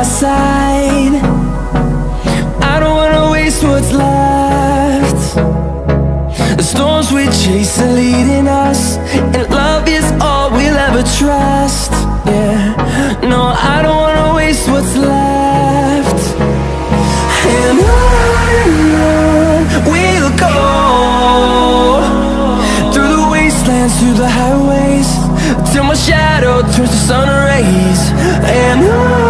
side. I don't wanna waste what's left. The storms we chase are leading us, and love is all we'll ever trust. Yeah, no, I don't wanna waste what's left. And on we'll go, through the wastelands, through the highways, till my shadow turns to sun rays. And on